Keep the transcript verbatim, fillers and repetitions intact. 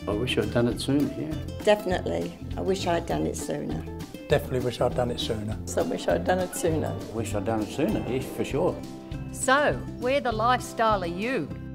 I wish I'd done it sooner, yeah. Definitely. I wish I'd done it sooner. Definitely wish I'd done it sooner. So I wish I'd done it sooner. Wish I'd done it sooner, yes, for sure. So, where the lifestyle are you?